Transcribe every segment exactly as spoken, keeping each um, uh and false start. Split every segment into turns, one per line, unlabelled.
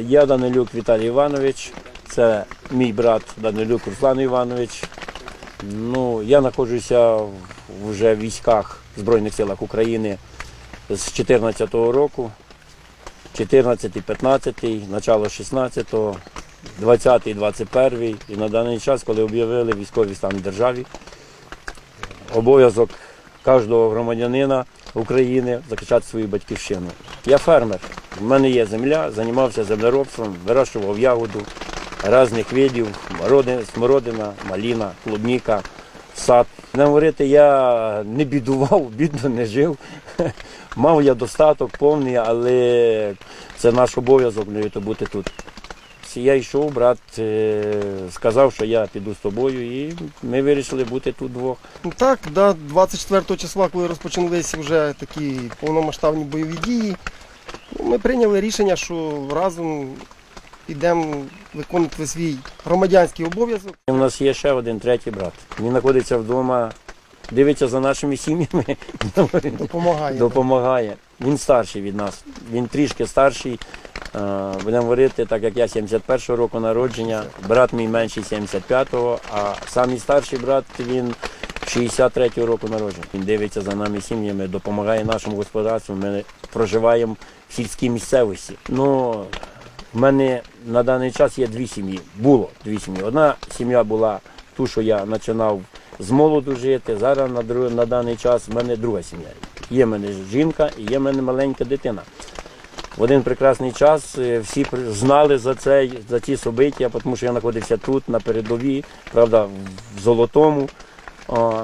Я Данилюк Віталій Іванович, це мій брат Данилюк Руслан Іванович. Ну, я знаходжуся вже в військах Збройних силах України з чотирнадцятого року, чотирнадцятий, п'ятнадцятий, начало шістнадцятого, двадцятий, двадцять перший. І на даний час, коли об'явили військовий стан в державі, обов'язок кожного громадянина України захищати свою батьківщину. Я фермер, в мене є земля, займався землеробством, вирощував ягоду різних видів, смородина, маліна, клубніка, сад. Не говорити, я не бідував, бідно не жив. Мав я достаток повний, але це наш обов'язок бути тут. Я йшов, брат сказав, що я піду з тобою, і ми вирішили бути тут двох.
Так, да, двадцять четвертого числа, коли розпочалися вже такі повномасштабні бойові дії, ми прийняли рішення, що разом підемо виконувати свій громадянський обов'язок.
У нас є ще один третій брат. Він знаходиться вдома, дивиться за нашими сім'ями.
Допомагає.
Допомагає. Він старший від нас, він трішки старший. Будемо говорити, так як я сімдесят першого року народження, брат мій менший сімдесят п'ятого, а самий старший брат, він шістдесят третього року народження. Він дивиться за нами сім'ями, допомагає нашому господарству, ми проживаємо в сільській місцевості. Ну, в мене на даний час є дві сім'ї, було дві сім'ї. Одна сім'я була ту, що я починав з молоду жити, зараз на, друг, на даний час в мене друга сім'я. Є в мене жінка і є в мене маленька дитина. В один прекрасний час всі знали за це, за ці собиття, тому що я знаходився тут, на передовій, правда, в Золотому. О,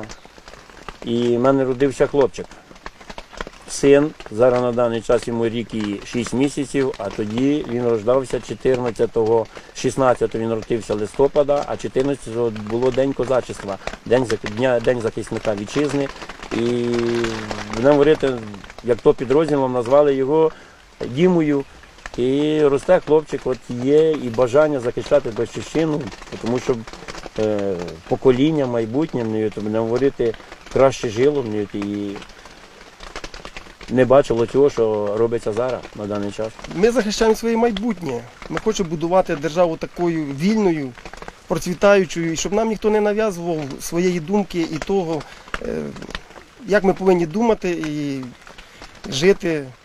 і в мене родився хлопчик. Син, зараз на даний час йому рік і шість місяців, а тоді він рождався чотирнадцятого, шістнадцятого він родився листопада, а чотирнадцятого було День козачества, День, дня, День захисника вітчизни. І будемо говорити, як то підрозділом назвали його Дімою. І росте хлопчик, от є і бажання захищати батьківщину, тому що е, покоління майбутнє, будемо говорити, краще жило і не бачило цього, що робиться зараз на даний час.
Ми захищаємо своє майбутнє. Ми хочемо будувати державу такою вільною, процвітаючою, і щоб нам ніхто не нав'язував своєї думки і того, як ми повинні думати і жити